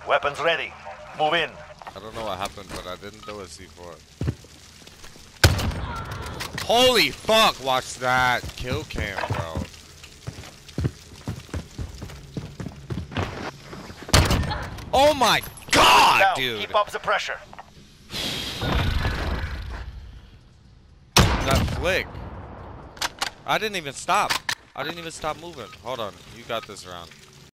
Weapons ready. Move in. I don't know what happened, but I didn't do a C4. Holy fuck, watch that. Kill cam, bro. Oh my god, Down. dude. Keep up the pressure. That flick. I didn't even stop. I didn't even stop moving. Hold on. You got this round.